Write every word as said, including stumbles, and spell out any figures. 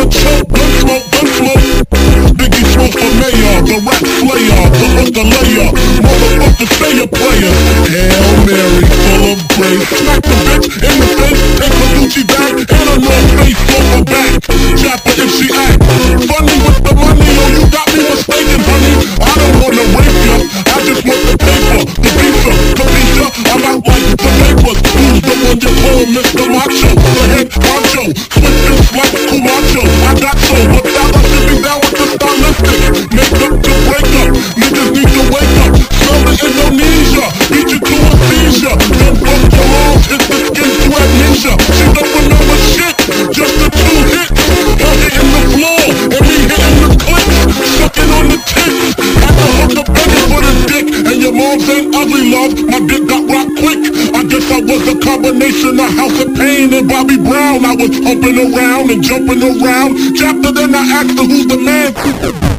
the choke, gun smoke, gun smoke. Biggie Smoke for mayor, the rap slayer, the hooker layer. Motherfucker, stay a player. Hail Mary, full of grace. Smack the bitch in the face, take a Gucci bag and a North Face on her back. Chopper if she act funny with the money, oh you got me mistaken, honey. I don't wanna rape ya, I just want the paper, the visa, the visa. I'm out like the papers. Who's the one you call Mister Macho? The head honcho, switches like Camacho. I got so, but that was sitting down with the stylistic. Make up to break up, niggas need to wake up. Smell it Indonesia, beat you to a seizure. Then fuck your moms, hit the skin to amnesia. She don't remember shit, just the two hits. Her hitting the floor, and me hitting the clicks. Sucking on the tits, had to hook up begging for the dick. And your mom's ain't ugly, love, my dick got rocked quick. I guess I was a combination of House of Pain and Bobby Brown. I was humping around and jumping around. Chapter then I asked her who's the man.